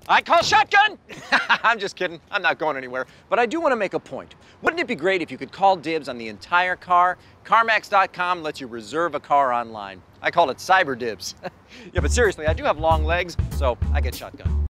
I call shotgun! I'm just kidding. I'm not going anywhere. But I do want to make a point. Wouldn't it be great if you could call dibs on the entire car? CarMax.com lets you reserve a car online. I call it cyber dibs. Yeah, but seriously, I do have long legs, so I get shotgun.